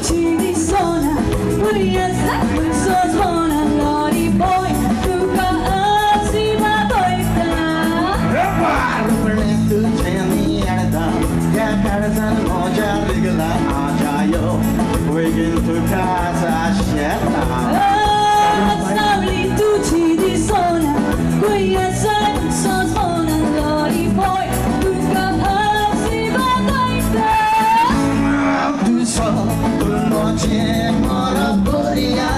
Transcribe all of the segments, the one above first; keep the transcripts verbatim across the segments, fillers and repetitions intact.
ci dissona, kuriasa bersosona, lori boy, duka asima boita. Baru pernah tu ceni ada, ya karasan moja rigla aja yo, wegin tu casa sheta. Sabli tu ci dissona, kuriasa bersosona, lori boy, duka asima boita. Tu so tu noche mora boria,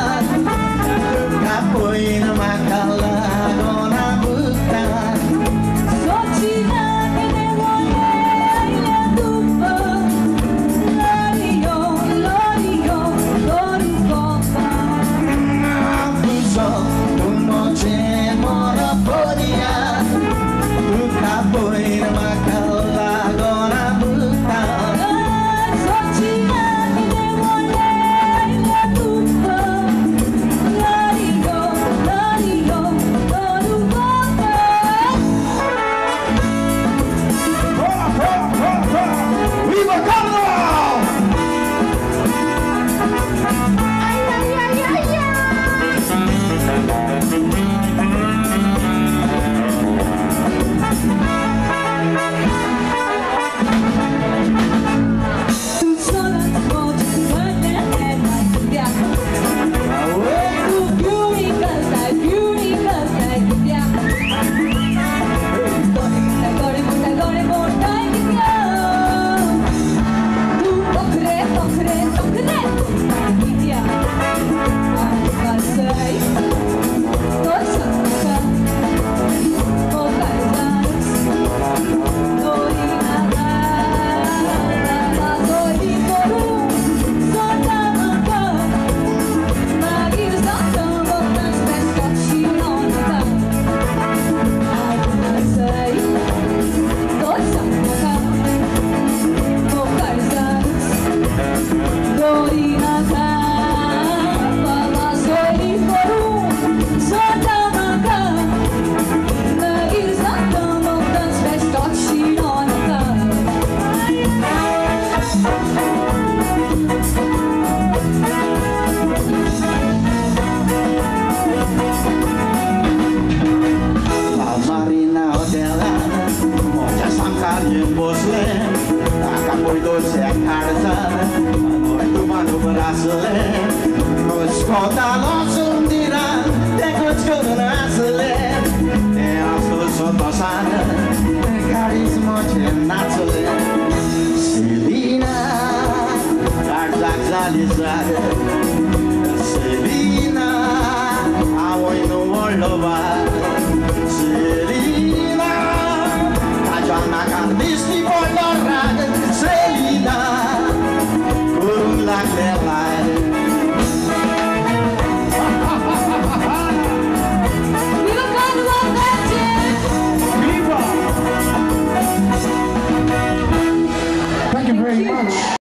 kapoin makala gona bukan. Socina che ne vuole la tua, Lorio, Lorio, Lorio. Tu so tu noche mora boria, kapoin makala gona bukan. Socina che ne vuole la tua, Lorio, Lorio, Lorio. Viva Carnaval! Ay, ay, ay, ay, ay. Tu sola voce guarda e mai cambiato. Tu più unica sei, più unica sei, cambiato. Morta gore, morta gore, morta e ti chiamo. Tu tocre, tocre, tocre, ti chiamo. Ma sei, cosa fa? Oh, Carlos, noi nada, ma noi di foru, sono manca. Ma chi sa tanto non spesso ci non fa. Ma sei, cosa fa? Oh, Carlos, noi nada, ma noi di foru, sono manca. Ma chi sa tanto non spesso ci non fa. La Marina Hotelana, moja sangkar yang bosle, tak boleh dosa karsan, noi tu manu berasle, nos kota langsung dirang, tekut kurun asle, eh asal sotosan, karisma cenacule, Selina, karzak zalizar, Selina, awoi no warlova. Selina, tajam makan Disney boy lorad.